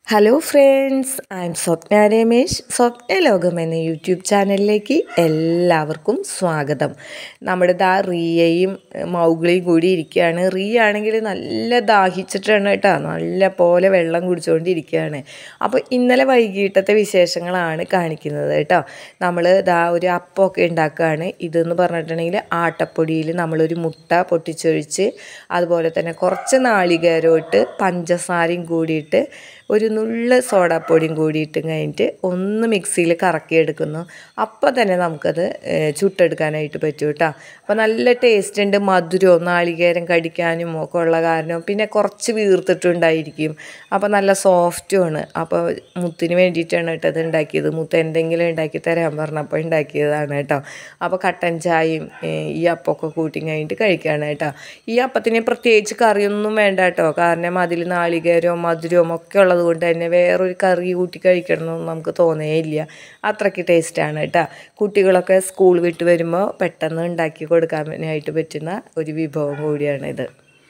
Hello friends, I am Swapna Ramesh. Swapna ലോകം എന്ന YouTube ചാനലിലേക്ക് എല്ലാവർക്കും സ്വാഗതം. നമ്മുടെ റിയയും മൗഗ്ലിയും കൂടി ഇരിക്കുകയാണ്. റിയ ആണെങ്കിൽ നല്ല ദാഹിച്ചിട്ടാണ് കേട്ടോ, നല്ല പോലെ വെള്ളം കുടിച്ചുകൊണ്ടിരിക്കുകയാണ്. അപ്പോൾ ഇന്നലെ വൈകിട്ടത്തെ വിശേഷങ്ങളാണ് കാണിക്കുന്നത് കേട്ടോ. നമ്മൾ ഒരു അപ്പമൊക്കെ ഉണ്ടാക്കുകയാണ്. ഇതെന്ന് പറഞ്ഞിട്ടുണ്ടെങ്കിൽ ആട്ടപ്പൊടിയിൽ നമ്മളൊരു മുട്ട പൊട്ടിച്ചൊഴിച്ച് അതുപോലെ തന്നെ കുറച്ച് നാളികേരം ഇട്ട് പഞ്ചസാരയും കൂടിയിട്ട് ഒരു നുള്ള സോഡാപ്പൊടിയും കൂടി ഇട്ട് കഴിഞ്ഞിട്ട് ഒന്ന് മിക്സിയിൽ കറക്കിയെടുക്കുന്നു. അപ്പോൾ തന്നെ നമുക്കത് ചുട്ടെടുക്കാനായിട്ട് പറ്റും കേട്ടോ. അപ്പോൾ നല്ല ടേസ്റ്റ് ഉണ്ട്. മധുരവും നാളികേരം കടിക്കാനും ഒക്കെ ഉള്ള കാരണം പിന്നെ കുറച്ച് വീർത്തിട്ടുണ്ടായിരിക്കും. അപ്പോൾ നല്ല സോഫ്റ്റുമാണ്. അപ്പോൾ മുത്തിന് വേണ്ടിയിട്ടാണ് കേട്ടോ ഇത് ഉണ്ടാക്കിയത്. മുത്ത് എന്തെങ്കിലും ഉണ്ടാക്കി തരാൻ പറഞ്ഞപ്പോൾ ഉണ്ടാക്കിയതാണ് കേട്ടോ. അപ്പോൾ കട്ടൻ ചായയും ഈ അപ്പമൊക്കെ കൂട്ടി കഴിഞ്ഞിട്ട് കഴിക്കുകയാണ് കേട്ടോ. ഈ അപ്പത്തിന് പ്രത്യേകിച്ച് കറിയൊന്നും വേണ്ട കേട്ടോ, കാരണം അതിൽ നാളികേരവും മധുരവും ഒക്കെ ഉള്ളത് കൊണ്ട് തന്നെ വേറൊരു കറി കൂട്ടി കഴിക്കണമെന്നൊന്നും നമുക്ക് തോന്നേയില്ല. അത്രയ്ക്ക് ടേസ്റ്റാണ് കേട്ടോ. കുട്ടികളൊക്കെ സ്കൂൾ വിട്ട് വരുമ്പോൾ പെട്ടെന്ന് ഉണ്ടാക്കി കൊടുക്കാനായിട്ട് പറ്റുന്ന ഒരു വിഭവം കൂടിയാണിത്.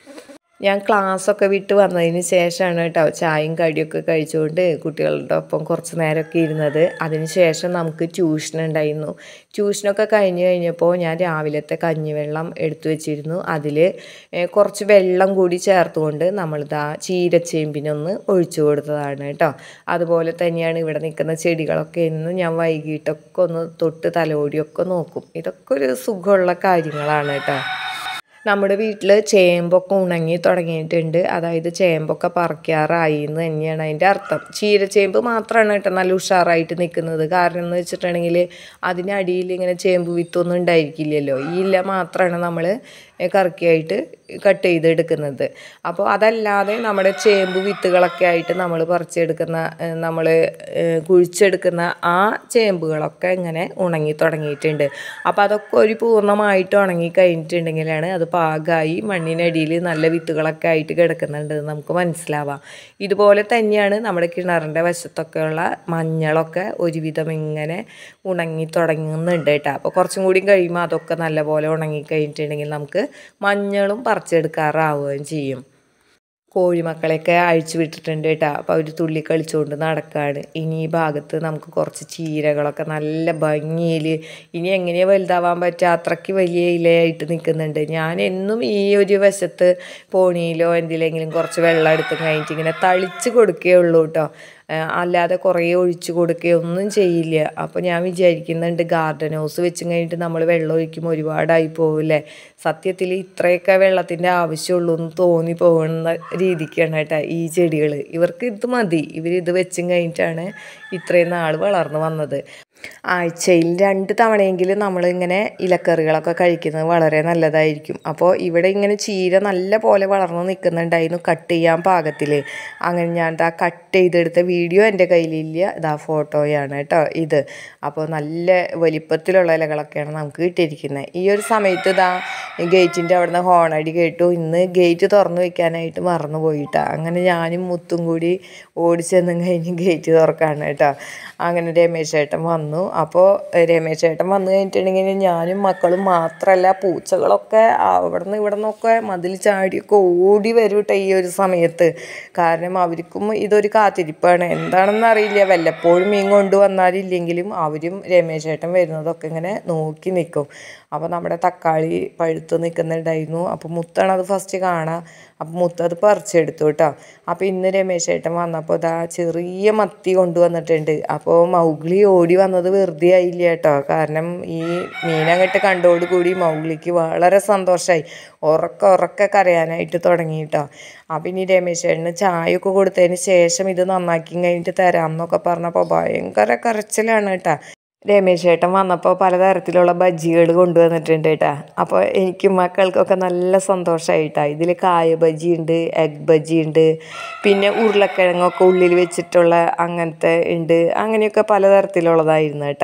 ഞാൻ ക്ലാസ്സൊക്കെ വിട്ട് വന്നതിന് ശേഷമാണ് കേട്ടോ ചായയും കടിയൊക്കെ കഴിച്ചുകൊണ്ട് കുട്ടികളുടെ ഒപ്പം കുറച്ച് നേരമൊക്കെ ഇരുന്നത്. അതിന് ശേഷം നമുക്ക് ട്യൂഷൻ ഉണ്ടായിരുന്നു. ട്യൂഷനൊക്കെ കഴിഞ്ഞപ്പോൾ ഞാൻ രാവിലത്തെ കഞ്ഞിവെള്ളം എടുത്തു വെച്ചിരുന്നു. അതിൽ കുറച്ച് വെള്ളം കൂടി ചേർത്തുകൊണ്ട് നമ്മളിതാ ചീരച്ചേമ്പിനൊന്ന് ഒഴിച്ചു കൊടുത്തതാണ് കേട്ടോ. അതുപോലെ തന്നെയാണ് ഇവിടെ നിൽക്കുന്ന ചെടികളൊക്കെ എന്നും ഞാൻ വൈകിട്ടൊക്കെ ഒന്ന് തൊട്ട് തലോടിയൊക്കെ നോക്കും. ഇതൊക്കെ ഒരു സുഖമുള്ള കാര്യങ്ങളാണ് കേട്ടോ. നമ്മുടെ വീട്ടിൽ ചേമ്പൊക്കെ ഉണങ്ങി തുടങ്ങിയിട്ടുണ്ട്. അതായത് ചേമ്പൊക്കെ പറിക്കാറായി എന്ന് തന്നെയാണ് അതിൻ്റെ അർത്ഥം. ചീരച്ചേമ്പ് മാത്രമാണ് കേട്ടോ നല്ല ഉഷാറായിട്ട് നിൽക്കുന്നത്. കാരണം എന്ന് വെച്ചിട്ടുണ്ടെങ്കിൽ അതിനടിയിൽ ഇങ്ങനെ ചേമ്പ് വിത്തൊന്നും ഉണ്ടായിരിക്കില്ലല്ലോ. ഈ ഇല മാത്രമാണ് നമ്മൾ കറക്കിയായിട്ട് കട്ട് ചെയ്തെടുക്കുന്നത്. അപ്പോൾ അതല്ലാതെ നമ്മുടെ ചേമ്പ് വിത്തുകളൊക്കെ ആയിട്ട് നമ്മൾ പറിച്ചെടുക്കുന്ന, നമ്മൾ കുഴിച്ചെടുക്കുന്ന ആ ചേമ്പുകളൊക്കെ ഇങ്ങനെ ഉണങ്ങി തുടങ്ങിയിട്ടുണ്ട്. അപ്പോൾ അതൊക്കെ ഒരു പൂർണ്ണമായിട്ട് ഉണങ്ങി കഴിഞ്ഞിട്ടുണ്ടെങ്കിലാണ് അത് പാകമായി മണ്ണിനടിയിൽ നല്ല വിത്തുകളൊക്കെ ആയിട്ട് കിടക്കുന്നുണ്ട് നമുക്ക് മനസ്സിലാവാം. ഇതുപോലെ തന്നെയാണ് നമ്മുടെ കിണറിൻ്റെ വശത്തൊക്കെയുള്ള മഞ്ഞളൊക്കെ ഒരുവിധം ഇങ്ങനെ ഉണങ്ങി തുടങ്ങുന്നുണ്ട് കേട്ടോ. അപ്പോൾ കുറച്ചും കൂടി കഴിയുമ്പോൾ അതൊക്കെ നല്ലപോലെ ഉണങ്ങി കഴിഞ്ഞിട്ടുണ്ടെങ്കിൽ നമുക്ക് മഞ്ഞളും പറിച്ചെടുക്കാറാവുകയും ചെയ്യും. കോഴിമക്കളെയൊക്കെ അഴിച്ചു വിട്ടിട്ടുണ്ട് കേട്ടോ. അപ്പോൾ അവർ തുള്ളി കളിച്ചുകൊണ്ട് നടക്കുകയാണ്. ഇനി ഈ ഭാഗത്ത് നമുക്ക് കുറച്ച് ചീരകളൊക്കെ നല്ല ഭംഗിയിൽ, ഇനി എങ്ങനെയാണ് വലുതാവാൻ പറ്റുക, അത്രയ്ക്ക് വലിയ ഇലയായിട്ട് നിൽക്കുന്നുണ്ട്. ഞാൻ എന്നും ഈ ഒരു വശത്ത് പോണിയിലോ എന്തിലെങ്കിലും കുറച്ച് വെള്ളം എടുത്ത് കഴിഞ്ഞിട്ട് ഇങ്ങനെ തളിച്ച് കൊടുക്കുകയുള്ളൂ കേട്ടോ. അല്ലാതെ കുറേ ഒഴിച്ചു കൊടുക്കുകയൊന്നും ചെയ്യില്ല. അപ്പോൾ ഞാൻ വിചാരിക്കുന്നുണ്ട് ഗാർഡൻ ഹൗസ് വെച്ച് കഴിഞ്ഞിട്ട് നമ്മൾ വെള്ളം ഒഴിക്കുമ്പോൾ ഒരുപാടായി പോവില്ലേ. സത്യത്തിൽ ഇത്രയൊക്കെ വെള്ളത്തിൻ്റെ ആവശ്യമുള്ളൂ എന്ന് തോന്നി പോകുന്ന രീതിക്കാണ് കേട്ടോ ഈ ചെടികൾ. ഇവർക്ക് ഇത് മതി. ഇവരിത് വെച്ചും കഴിഞ്ഞിട്ടാണ് ഇത്രയും നാൾ വളർന്നു വന്നത്. ആഴ്ചയിൽ 2 തവണയെങ്കിലും നമ്മളിങ്ങനെ ഇലക്കറികളൊക്കെ കഴിക്കുന്നത് വളരെ നല്ലതായിരിക്കും. അപ്പോൾ ഇവിടെ ഇങ്ങനെ ചീര നല്ല പോലെ വളർന്നു നിൽക്കുന്നുണ്ടായിരുന്നു കട്ട് ചെയ്യാൻ പാകത്തിൽ. അങ്ങനെ ഞാൻ കട്ട് ചെയ്തെടുത്ത വീഡിയോ എൻ്റെ കയ്യിലില്ല. ഇതാ ഫോട്ടോയാണ് കേട്ടോ ഇത്. അപ്പോൾ നല്ല വലിപ്പത്തിലുള്ള ഇലകളൊക്കെയാണ് നമുക്ക് കിട്ടിയിരിക്കുന്നത്. ഈ ഒരു സമയത്ത് ഗേറ്റിൻ്റെ അവിടെ നിന്ന് ഹോണടി കേട്ടു. ഇന്ന് ഗേറ്റ് തുറന്നു വയ്ക്കാനായിട്ട് മറന്നു പോയിട്ടാണ്. അങ്ങനെ ഞാനും മുത്തും കൂടി ഓടിച്ചെന്നും കഴിഞ്ഞ് ഗേറ്റ് തുറക്കാണ് കേട്ടോ. അങ്ങനെ രമേശ് ചേട്ടൻ വന്നു. അപ്പോൾ രമേശ് ചേട്ടൻ വന്നു കഴിഞ്ഞിട്ടുണ്ടെങ്കിൽ ഞാനും മക്കളും മാത്രമല്ല പൂച്ചകളൊക്കെ അവിടെ നിന്ന് ഇവിടെ നിന്നൊക്കെ മതിൽ ചാടിയൊക്കെ ഓടി വരും കേട്ടോ ഈ ഒരു സമയത്ത്. കാരണം അവർക്കും ഇതൊരു കാത്തിരിപ്പാണ്. എന്താണെന്ന് അറിയില്ല, വല്ലപ്പോഴും മീൻ കൊണ്ടുവന്നാലില്ലെങ്കിലും അവരും രമേശ് ചേട്ടൻ വരുന്നതൊക്കെ ഇങ്ങനെ നോക്കി നിൽക്കും. അപ്പോൾ നമ്മുടെ തക്കാളി പഴുത്ത് നിൽക്കുന്നുണ്ടായിരുന്നു. അപ്പോൾ മുത്താണത് ഫസ്റ്റ് കാണാം. അപ്പോൾ മുത്തത് പറിച്ചെടുത്തു കേട്ടോ. അപ്പോൾ ഇന്ന് രമേശ് ചേട്ടൻ വന്നപ്പോൾ ചെറിയ മത്തി കൊണ്ടുവന്നിട്ടുണ്ട്. അപ്പോൾ മൗഗ്ലി ഓടി വന്നത് വെറുതെ ആയില്ല കേട്ടോ. കാരണം ഈ മീനങ്ങട്ട് കണ്ടോടുകൂടി മൗഗ്ലിക്ക് വളരെ സന്തോഷമായി. ഉറക്കെ കരയാനായിട്ട് തുടങ്ങി കേട്ടോ. അപ്പം ഇനി രമേശ് ചേട്ടന് ചായയൊക്കെ കൊടുത്തതിന് ശേഷം ഇത് നന്നാക്കി കഴിഞ്ഞിട്ട് തരാം എന്നൊക്കെ പറഞ്ഞപ്പോൾ ഭയങ്കര കരച്ചിലാണ് കേട്ടോ. രമേശ് ചേട്ടൻ വന്നപ്പോൾ പലതരത്തിലുള്ള ബജ്ജികൾ കൊണ്ടുവന്നിട്ടുണ്ട് കേട്ടോ. അപ്പോൾ എനിക്കും മക്കൾക്കൊക്കെ നല്ല സന്തോഷമായിട്ടാണ്. ഇതിൽ കായ ബജ്ജി ഉണ്ട്, എഗ് ബജ്ജി ഉണ്ട്, പിന്നെ ഉരുളക്കിഴങ്ങൊക്കെ ഉള്ളിൽ വെച്ചിട്ടുള്ള അങ്ങനത്തെ ഉണ്ട്. അങ്ങനെയൊക്കെ പലതരത്തിലുള്ളതായിരുന്നു കേട്ടോ.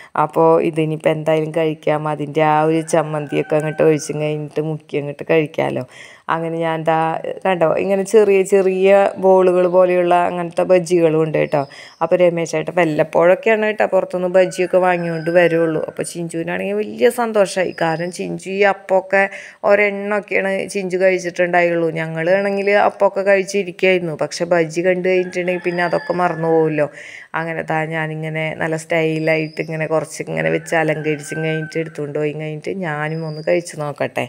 അപ്പോൾ ഇതിനിപ്പോൾ എന്തായാലും കഴിക്കാം, അതിൻ്റെ ആ ഒരു ചമ്മന്തിയൊക്കെ അങ്ങോട്ട് ഒഴിച്ചും കഴിഞ്ഞിട്ട് മുക്കി അങ്ങോട്ട് കഴിക്കാമല്ലോ. അങ്ങനെ ഞാൻ എന്താ കണ്ടോ ഇങ്ങനെ ചെറിയ ചെറിയ ബോളുകൾ പോലെയുള്ള അങ്ങനത്തെ ബജ്ജികളും ഉണ്ട് കേട്ടോ. അപ്പോൾ രമേശേട്ടൻ വല്ലപ്പോഴൊക്കെയാണ് കേട്ടോ പുറത്തുനിന്ന് ബജ്ജിയൊക്കെ വാങ്ങിക്കൊണ്ട് വരുള്ളൂ. അപ്പോൾ ചിഞ്ചുവിനാണെങ്കിൽ വലിയ സന്തോഷമായി. കാരണം ചിഞ്ചു ഈ അപ്പമൊക്കെ ഒരെണ്ണമൊക്കെയാണ് ചിഞ്ചു കഴിച്ചിട്ടുണ്ടായുള്ളൂ. ഞങ്ങളാണെങ്കിൽ അപ്പമൊക്കെ കഴിച്ചിരിക്കുകയായിരുന്നു. പക്ഷെ ബജ്ജി കണ്ടു കഴിഞ്ഞിട്ടുണ്ടെങ്കിൽ പിന്നെ അതൊക്കെ മറന്നു പോകുമല്ലോ. അങ്ങനെ ഞാനിങ്ങനെ നല്ല സ്റ്റൈലായിട്ട് ഇങ്ങനെ കുറച്ച് ഇങ്ങനെ വെച്ച് അലങ്കരിച്ചും കഴിഞ്ഞിട്ട് എടുത്തുകൊണ്ട് പോയി കഴിഞ്ഞിട്ട് ഞാനും ഒന്ന് കഴിച്ച് നോക്കട്ടെ.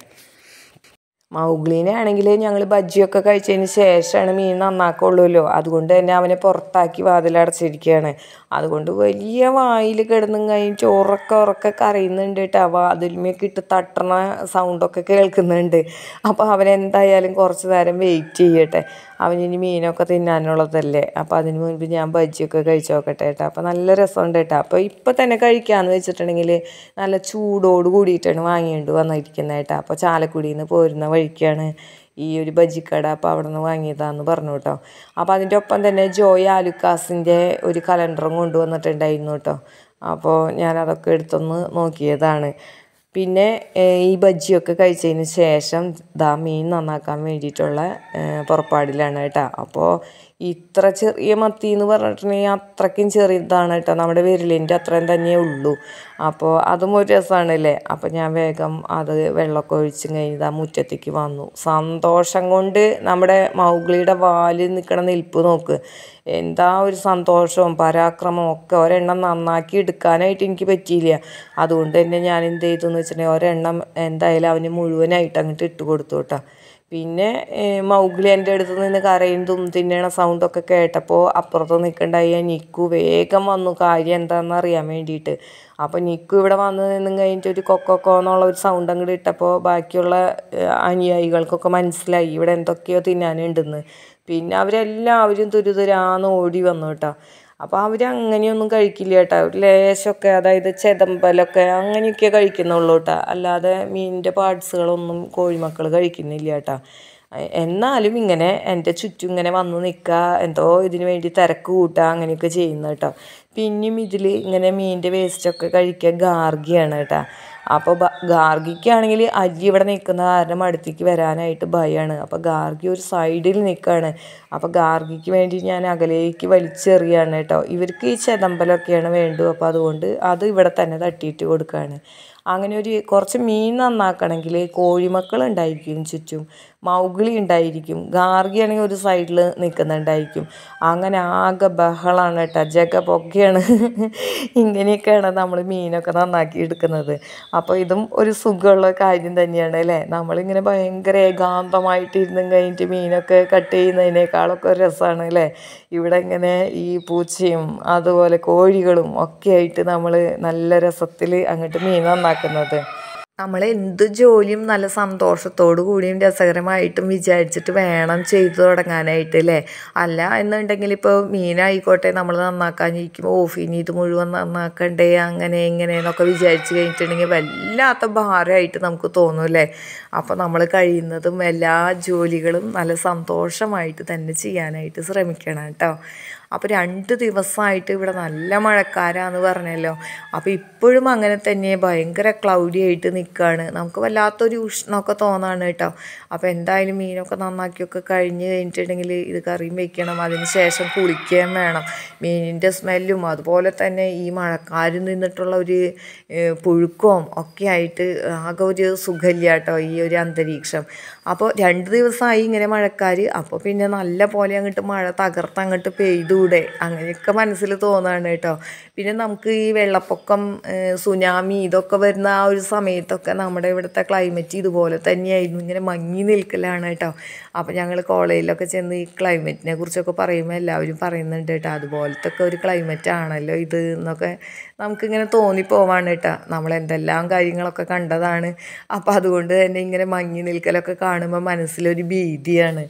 മൗഗ്ലീനെ ആണെങ്കിൽ ഞങ്ങൾ ബജ്ജിയൊക്കെ കഴിച്ചതിന് ശേഷമാണ് മീൻ നന്നാക്കുള്ളൂല്ലോ. അതുകൊണ്ട് തന്നെ അവനെ പുറത്താക്കി വാതിലടച്ചിരിക്കുകയാണ്. അതുകൊണ്ട് വലിയ വായിൽ കിടന്നും കഴിഞ്ഞിട്ട് ഉറക്കെ കരയുന്നുണ്ട് കേട്ടോ. വാതിൽമേക്ക് ഇട്ട് തട്ടണ സൗണ്ടൊക്കെ കേൾക്കുന്നുണ്ട്. അപ്പോൾ അവനെന്തായാലും കുറച്ച് നേരം വെയിറ്റ് ചെയ്യട്ടെ. അവനിനി മീനൊക്കെ തിന്നാനുള്ളതല്ലേ. അപ്പോൾ അതിന് മുൻപ് ഞാൻ ബജ്ജിയൊക്കെ കഴിച്ച് നോക്കട്ടെ കേട്ടോ. അപ്പോൾ നല്ല രസമുണ്ട് കേട്ടോ. അപ്പോൾ ഇപ്പം തന്നെ കഴിക്കാമെന്ന് വെച്ചിട്ടുണ്ടെങ്കിൽ നല്ല ചൂടോട് കൂടിയിട്ടാണ് വാങ്ങിയിട്ട് വന്നിരിക്കുന്നത് കേട്ടോ. അപ്പോൾ ചാലക്കുടിയിൽ നിന്ന് പോരുന്ന വഴിക്കാണ് ഈ ഒരു ബജ്ജിക്കട. അപ്പോൾ അവിടെ നിന്ന് വാങ്ങിയതാണെന്ന് പറഞ്ഞു കേട്ടോ. അപ്പോൾ അതിൻ്റെ ഒപ്പം തന്നെ ജോയ് ആലുക്കാസിൻ്റെ ഒരു കലണ്ടറും കൊണ്ടുവന്നിട്ടുണ്ടായിരുന്നു കേട്ടോ. അപ്പോൾ ഞാനതൊക്കെ എടുത്തൊന്ന് നോക്കിയതാണ്. പിന്നെ ഈ ബജ്ജിയൊക്കെ കഴിച്ചതിന് ശേഷം മീൻ നന്നാക്കാൻ വേണ്ടിയിട്ടുള്ള പുറപ്പാടിലാണ് കേട്ടോ. അപ്പോൾ ഇത്ര ചെറിയ മത്തി എന്ന് പറഞ്ഞിട്ടുണ്ടെങ്കിൽ അത്രയ്ക്കും ചെറിയതാണ് കേട്ടോ. നമ്മുടെ വിരലിൻ്റെ അത്രയും തന്നെ ഉള്ളൂ. അപ്പോൾ അതും ഒരു രസമാണല്ലേ. അപ്പോൾ ഞാൻ വേഗം അത് വെള്ളമൊക്കെ ഒഴിച്ചും കഴിഞ്ഞ് മുറ്റത്തേക്ക് വന്നു. സന്തോഷം കൊണ്ട് നമ്മുടെ മൗഗ്ലിയുടെ വാലിൽ നിൽക്കണ നിൽപ്പ് നോക്ക്. എന്താ ഒരു സന്തോഷവും പരാക്രമവും ഒക്കെ. ഒരെണ്ണം നന്നാക്കി എടുക്കാനായിട്ട് എനിക്ക് പറ്റിയില്ല. അതുകൊണ്ട് തന്നെ ഞാൻ എന്ത് ചെയ്തു എന്ന് വെച്ചിട്ടുണ്ടെങ്കിൽ ഒരെണ്ണം എന്തായാലും അവന് മുഴുവനായിട്ട് അങ്ങോട്ട് ഇട്ട് കൊടുത്തു കേട്ടോ. പിന്നെ മൗഗ്ലി എൻ്റെ അടുത്ത് നിന്ന് കരയുന്നതും തിന്നണ സൗണ്ടൊക്കെ കേട്ടപ്പോൾ അപ്പുറത്ത് നിൽക്കണ്ടായി നിക്കു വേഗം വന്നു കാര്യം എന്താണെന്ന് അറിയാൻ വേണ്ടിയിട്ട്. അപ്പോൾ നിക്കു ഇവിടെ വന്ന് നിന്നും കഴിഞ്ഞിട്ട് ഒരു കൊക്കോ എന്നുള്ള ഒരു സൗണ്ട് അങ്ങോട്ട് ഇട്ടപ്പോൾ ബാക്കിയുള്ള അനുയായികൾക്കൊക്കെ മനസ്സിലായി ഇവിടെ എന്തൊക്കെയോ തിന്നാനുണ്ടെന്ന്. പിന്നെ അവരെല്ലാവരും തുരുതുരാന്ന് ഓടി വന്നു കേട്ടോ. അപ്പോൾ അവരങ്ങനെയൊന്നും കഴിക്കില്ല കേട്ടോ. ഒരു ലേശമൊക്കെ അതായത് ചെതമ്പലൊക്കെ അങ്ങനെയൊക്കെ കഴിക്കുന്നുള്ളൂ കേട്ടോ. അല്ലാതെ മീനിൻ്റെ പാർട്സുകളൊന്നും കോഴിമക്കൾ കഴിക്കുന്നില്ല കേട്ടോ. എന്നാലും ഇങ്ങനെ എൻ്റെ ചുറ്റും ഇങ്ങനെ വന്ന് നിൽക്കുക, എന്തോ ഇതിന് വേണ്ടി തിരക്ക് കൂട്ടുക, അങ്ങനെയൊക്കെ ചെയ്യുന്നു കേട്ടോ. പിന്നെയും ഇതിൽ ഇങ്ങനെ മീനിൻ്റെ വേസ്റ്റൊക്കെ കഴിക്കുക ഗാർഗിയാണ് കേട്ടോ. അപ്പോൾ ഗാർഗിക്കാണെങ്കിൽ അരി ഇവിടെ നിൽക്കുന്ന കാരണം അടുത്തേക്ക് വരാനായിട്ട് ഭയമാണ്. അപ്പോൾ ഗാർഗി ഒരു സൈഡിൽ നിൽക്കുകയാണ്. അപ്പോൾ ഗാർഗിക്ക് വേണ്ടി ഞാൻ അകലേക്ക് വലിച്ചെറിയാണ് കേട്ടോ. ഇവർക്ക് ഈ ചെതമ്പലൊക്കെയാണ് വേണ്ടത്. അപ്പോൾ അതുകൊണ്ട് അത് ഇവിടെ തന്നെ തട്ടിയിട്ട് കൊടുക്കുകയാണ്. അങ്ങനെ കുറച്ച് മീൻ നന്നാക്കണമെങ്കിൽ കോഴിമക്കൾ ഉണ്ടായിരിക്കും ചുറ്റും, മൗഗ്ലി ഉണ്ടായിരിക്കും, ഗാർഗിയാണെങ്കിൽ ഒരു സൈഡിൽ നിൽക്കുന്നുണ്ടായിരിക്കും. അങ്ങനെ ആകെ ബഹളമാണ് കേട്ടോ. ജഗപൊക്കെയാണ്. ഇങ്ങനെയൊക്കെയാണ് നമ്മൾ മീനൊക്കെ നന്നാക്കി എടുക്കുന്നത്. അപ്പോൾ ഇതും ഒരു സുഖമുള്ള കാര്യം തന്നെയാണ് അല്ലേ. നമ്മളിങ്ങനെ ഭയങ്കര ഏകാന്തമായിട്ട് ഇരുന്നും കഴിഞ്ഞിട്ട് മീനൊക്കെ കട്ട് ചെയ്യുന്നതിനേക്കാളൊക്കെ ഒരു രസമാണ് അല്ലേ. ഇവിടെ ഇങ്ങനെ ഈ പൂച്ചയും അതുപോലെ കോഴികളും ഒക്കെ ആയിട്ട് നമ്മൾ നല്ല രസത്തിൽ അങ്ങോട്ട് മീൻ നന്നാക്കുന്നത്. നമ്മൾ എന്ത് ജോലിയും നല്ല സന്തോഷത്തോടു കൂടിയും രസകരമായിട്ടും വിചാരിച്ചിട്ട് വേണം ചെയ്തു തുടങ്ങാനായിട്ട് അല്ലേ. അല്ല എന്നുണ്ടെങ്കിൽ ഇപ്പോൾ മീനായിക്കോട്ടെ നമ്മൾ നന്നാക്കാനിരിക്കുമ്പോൾ ഇനി ഇത് മുഴുവൻ നന്നാക്കണ്ടേ അങ്ങനെ ഇങ്ങനെ എന്നൊക്കെ വിചാരിച്ച് കഴിഞ്ഞിട്ടുണ്ടെങ്കിൽ വല്ലാത്ത ഭാരമായിട്ട് നമുക്ക് തോന്നും അല്ലേ. അപ്പോൾ നമ്മൾ കഴിയുന്നതും എല്ലാ ജോലികളും നല്ല സന്തോഷമായിട്ട് തന്നെ ചെയ്യാനായിട്ട് ശ്രമിക്കണം കേട്ടോ. അപ്പോൾ 2 ദിവസമായിട്ട് ഇവിടെ നല്ല മഴക്കാരാന്ന് പറഞ്ഞല്ലോ. അപ്പോൾ ഇപ്പോഴും അങ്ങനെ തന്നെ ഭയങ്കര ക്ലൗഡി ആയിട്ട് നിൽക്കുകയാണ്. നമുക്ക് വല്ലാത്തൊരു ഉഷ്ണമൊക്കെ തോന്നാണ് കേട്ടോ. അപ്പോൾ എന്തായാലും മീനൊക്കെ നന്നാക്കിയൊക്കെ കഴിഞ്ഞ് കഴിഞ്ഞിട്ടുണ്ടെങ്കിൽ ഇത് കറിയും വെക്കണം. അതിന് ശേഷം കുളിക്കുകയും വേണം. മീനിൻ്റെ സ്മെല്ലും അതുപോലെ തന്നെ ഈ മഴക്കാരിൽ നിന്നിട്ടുള്ള ഒരു പുഴുക്കവും ഒക്കെ ആയിട്ട് ആകെ ഒരു സുഖമില്ല കേട്ടോ ഈ ഒരു അന്തരീക്ഷം. അപ്പോൾ 2 ദിവസമായി ഇങ്ങനെ മഴക്കാർ. അപ്പോൾ പിന്നെ നല്ല പോലെ അങ്ങോട്ട് മഴ തകർത്തങ്ങോട്ട് പെയ്തു അങ്ങനെയൊക്കെ മനസ്സിൽ തോന്നാണ് കേട്ടോ. പിന്നെ നമുക്ക് ഈ വെള്ളപ്പൊക്കം സുനാമി ഇതൊക്കെ വരുന്ന ആ ഒരു സമയത്തൊക്കെ നമ്മുടെ ഇവിടുത്തെ ക്ലൈമറ്റ് ഇതുപോലെ തന്നെയായിരുന്നു. ഇങ്ങനെ മങ്ങി നിൽക്കലാണ് കേട്ടോ. അപ്പോൾ ഞങ്ങൾ കോളേജിലൊക്കെ ചെന്ന് ഈ ക്ലൈമറ്റിനെ കുറിച്ചൊക്കെ പറയുമ്പോൾ എല്ലാവരും പറയുന്നുണ്ട് കേട്ടോ, അതുപോലത്തെ ഒക്കെ ഒരു ക്ലൈമറ്റ് ആണല്ലോ ഇത് എന്നൊക്കെ നമുക്കിങ്ങനെ തോന്നിപ്പോവാണ് കേട്ടോ. നമ്മളെന്തെല്ലാം കാര്യങ്ങളൊക്കെ കണ്ടതാണ്. അപ്പോൾ അതുകൊണ്ട് തന്നെ ഇങ്ങനെ മങ്ങി നിൽക്കലൊക്കെ കാണുമ്പോൾ മനസ്സിലൊരു ഭീതിയാണ്.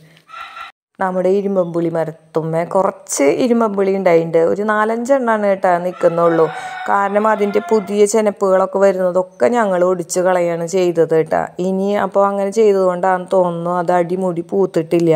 നമ്മുടെ ഇരുമ്പമ്പുളി മരത്തുമ്മേ കുറച്ച് ഇരുമ്പമ്പുളി ഉണ്ടായിട്ടുണ്ട്. ഒരു 4-5 എണ്ണമാണ് കേട്ടോ നിൽക്കുന്നുള്ളൂ. കാരണം അതിൻ്റെ പുതിയ ചെനപ്പുകളൊക്കെ വരുന്നതൊക്കെ ഞങ്ങൾ ഒടിച്ച് കളയാണ് ചെയ്തത് കേട്ടോ. ഇനി അപ്പോൾ അങ്ങനെ ചെയ്തതുകൊണ്ടാണെന്ന് തോന്നുന്നു അത് അടിമുടി പൂത്തിട്ടില്ല.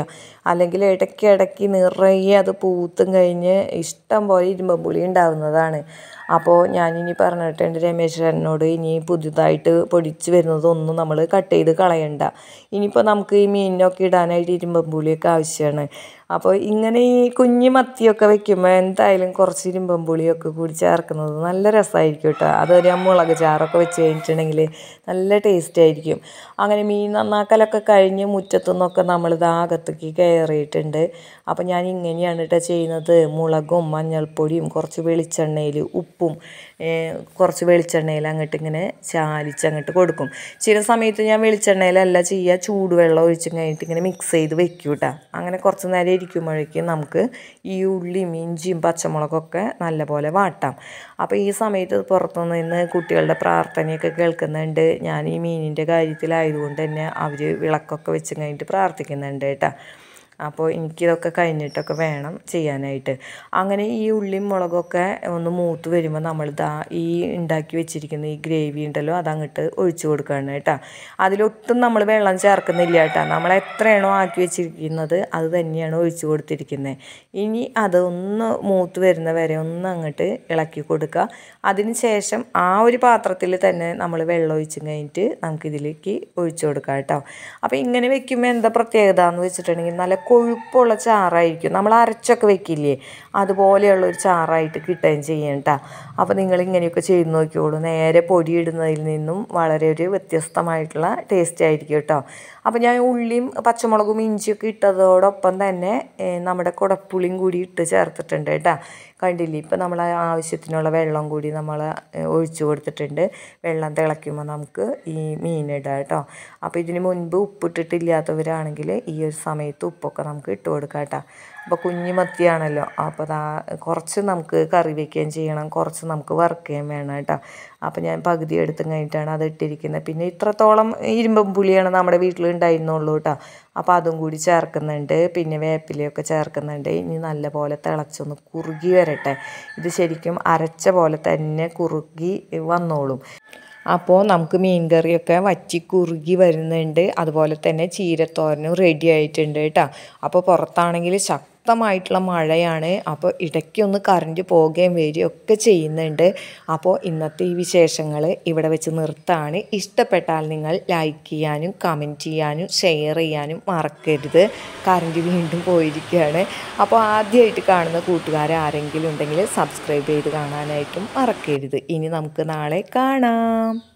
അല്ലെങ്കിൽ ഇടയ്ക്കിടയ്ക്ക് നിറയെ അത് പൂത്തും കഴിഞ്ഞ് ഇഷ്ടം പോലെ ഇരുമ്പൻ പുളി ഉണ്ടാവുന്നതാണ്. അപ്പോൾ ഞാനിനി പറഞ്ഞിട്ടുണ്ട് രമേശ് ചേട്ടനോട്, ഇനി പുതുതായിട്ട് പൊടിച്ച് വരുന്നതൊന്നും നമ്മൾ കട്ട് ചെയ്ത് കളയണ്ട. ഇനിയിപ്പോൾ നമുക്ക് ഈ മീനിനൊക്കെ ഇടാനായിട്ട് ഇരുമ്പൻ പുളിയൊക്കെ ആവശ്യമാണ്. അപ്പോൾ ഇങ്ങനെ ഈ കുഞ്ഞു മത്തിയൊക്കെ വെക്കുമ്പോൾ എന്തായാലും കുറച്ച് ഇരുമ്പൻ പുളിയൊക്കെ കൂടി ചേർക്കുന്നത് നല്ല രസമായിരിക്കും കേട്ടോ. അതൊരു മുളക് ചാറൊക്കെ വെച്ച് കഴിഞ്ഞിട്ടുണ്ടെങ്കിൽ നല്ല ടേസ്റ്റ് ആയിരിക്കും. അങ്ങനെ മീൻ നന്നാക്കലൊക്കെ കഴിഞ്ഞ് മുറ്റത്തു നിന്നൊക്കെ നമ്മളിത് അകത്തേക്ക് കയറിയിട്ടുണ്ട്. അപ്പോൾ ഞാൻ ഇങ്ങനെയാണ് കേട്ടോ ചെയ്യുന്നത്. മുളകും മഞ്ഞൾപ്പൊടിയും കുറച്ച് വെളിച്ചെണ്ണയിൽ ഉപ്പും കുറച്ച് വെളിച്ചെണ്ണയിൽ ഇങ്ങനെ ചാലിച്ചങ്ങോട്ട് കൊടുക്കും. ചില സമയത്ത് ഞാൻ വെളിച്ചെണ്ണയിലല്ല ചെയ്യുക, ചൂടുവെള്ളം ഒഴിച്ച് കഴിഞ്ഞിട്ട് ഇങ്ങനെ മിക്സ് ചെയ്ത് വെക്കും കേട്ടോ. അങ്ങനെ കുറച്ച് നേരം ഇരിക്കുമ്പോഴേക്കും നമുക്ക് ഈ ഉള്ളിയും ഇഞ്ചിയും പച്ചമുളകൊക്കെ നല്ലപോലെ വാട്ടാം. അപ്പോൾ ഈ സമയത്ത് പുറത്തു നിന്ന് കുട്ടികളുടെ പ്രാർത്ഥനയൊക്കെ കേൾക്കുന്നുണ്ട്. ഞാൻ ഈ മീനിൻ്റെ കാര്യത്തിലായതുകൊണ്ട് തന്നെ അവർ വിളക്കൊക്കെ വെച്ച് കഴിഞ്ഞിട്ട് പ്രാർത്ഥിക്കുന്നുണ്ട് കേട്ടോ. അപ്പോൾ എനിക്കിതൊക്കെ കഴിഞ്ഞിട്ടൊക്കെ വേണം ചെയ്യാനായിട്ട്. അങ്ങനെ ഈ ഉള്ളിയും മുളകൊക്കെ ഒന്ന് മൂത്ത് വരുമ്പോൾ നമ്മളിതാ ഈ ഉണ്ടാക്കി വെച്ചിരിക്കുന്ന ഈ ഗ്രേവി ഉണ്ടല്ലോ അതങ്ങോട്ട് ഒഴിച്ച് കൊടുക്കുകയാണ് കേട്ടോ. അതിലൊട്ടും നമ്മൾ വെള്ളം ചേർക്കുന്നില്ല കേട്ടോ. നമ്മൾ എത്രയാണോ ആക്കി വെച്ചിരിക്കുന്നത് അത് തന്നെയാണ് ഒഴിച്ച് കൊടുത്തിരിക്കുന്നത്. ഇനി അതൊന്ന് മൂത്ത് വരുന്ന വരെ ഒന്ന് അങ്ങോട്ട് ഇളക്കി കൊടുക്കുക. അതിന് ശേഷം ആ ഒരു പാത്രത്തിൽ തന്നെ നമ്മൾ വെള്ളം ഒഴിച്ച് കഴിഞ്ഞിട്ട് നമുക്കിതിലേക്ക് ഒഴിച്ച് കൊടുക്കാം കേട്ടോ. അപ്പോൾ ഇങ്ങനെ വെക്കുമ്പോൾ എന്താ പ്രത്യേകത എന്ന് വെച്ചിട്ടുണ്ടെങ്കിൽ നല്ല കൊഴുപ്പുള്ള ചാറായിരിക്കും. നമ്മൾ അരച്ചൊക്കെ വെക്കില്ലേ, അതുപോലെയുള്ളൊരു ചാറായിട്ട് കിട്ടുകയും ചെയ്യും കേട്ടോ. അപ്പോൾ നിങ്ങളിങ്ങനെയൊക്കെ ചെയ്ത് നോക്കിയോളൂ. നേരെ പൊടിയിടുന്നതിൽ നിന്നും വളരെ ഒരു വ്യത്യസ്തമായിട്ടുള്ള ടേസ്റ്റ് ആയിരിക്കും കേട്ടോ. അപ്പോൾ ഞാൻ ഉള്ളിയും പച്ചമുളകും ഇഞ്ചിയൊക്കെ ഇട്ടതോടൊപ്പം തന്നെ നമ്മുടെ കുടപ്പുളിയും കൂടി ഇട്ട് ചേർത്തിട്ടുണ്ട് കേട്ടോ. കണ്ടില്ലേ, ഇപ്പോൾ നമ്മൾ ആവശ്യത്തിനുള്ള വെള്ളം കൂടി നമ്മൾ ഒഴിച്ചു കൊടുത്തിട്ടുണ്ട്. വെള്ളം തിളയ്ക്കുമ്പോൾ നമുക്ക് ഈ മീനിടാം കേട്ടോ. അപ്പോൾ ഇതിന് മുൻപ് ഉപ്പിട്ടിട്ടില്ലാത്തവരാണെങ്കിൽ ഈ ഒരു സമയത്ത് ഉപ്പൊക്കെ നമുക്ക് ഇട്ട് കൊടുക്കാം കേട്ടോ. അപ്പോൾ കുഞ്ഞു മത്തിയാണല്ലോ, അപ്പോൾ കുറച്ച് നമുക്ക് കറി വയ്ക്കുകയും ചെയ്യണം, കുറച്ച് നമുക്ക് വറുക്കുകയും വേണം കേട്ടോ. അപ്പോൾ ഞാൻ പകുതി എടുത്തും കഴിഞ്ഞിട്ടാണ് അത് ഇട്ടിരിക്കുന്നത്. പിന്നെ ഇത്രത്തോളം ഇരുമ്പൻ പുളിയാണ് നമ്മുടെ വീട്ടിൽ ഉണ്ടായിരുന്നുള്ളൂ കേട്ടോ. അപ്പോൾ അതും കൂടി ചേർക്കുന്നുണ്ട്. പിന്നെ വേപ്പിലയൊക്കെ ചേർക്കുന്നുണ്ട്. ഇനി നല്ലപോലെ തിളച്ചൊന്ന് കുറുകി വരട്ടെ. ഇത് ശരിക്കും അരച്ച പോലെ തന്നെ കുറുകി വന്നോളും. അപ്പോൾ നമുക്ക് മീൻ കറിയൊക്കെ വറ്റി കുറുകി വരുന്നുണ്ട്. അതുപോലെ തന്നെ ചീരത്തോരനും റെഡി ആയിട്ടുണ്ട് കേട്ടോ. അപ്പോൾ പുറത്താണെങ്കിൽ ശക്തമായിട്ടുള്ള മഴയാണ്. അപ്പോൾ ഇടയ്ക്കൊന്ന് കറണ്ട് പോവുകയും വരികയും ഒക്കെ ചെയ്യുന്നുണ്ട്. അപ്പോൾ ഇന്നത്തെ ഈ വിശേഷങ്ങൾ ഇവിടെ വെച്ച് നിർത്താണ്. ഇഷ്ടപ്പെട്ടാൽ നിങ്ങൾ ലൈക്ക് ചെയ്യാനും കമൻറ്റ് ചെയ്യാനും ഷെയർ ചെയ്യാനും മറക്കരുത്. കറണ്ട് വീണ്ടും പോയിരിക്കുകയാണ്. അപ്പോൾ ആദ്യമായിട്ട് കാണുന്ന കൂട്ടുകാർ ആരെങ്കിലും ഉണ്ടെങ്കിൽ സബ്സ്ക്രൈബ് ചെയ്ത് കാണാനായിട്ടും മറക്കരുത്. ഇനി നമുക്ക് നാളെ കാണാം.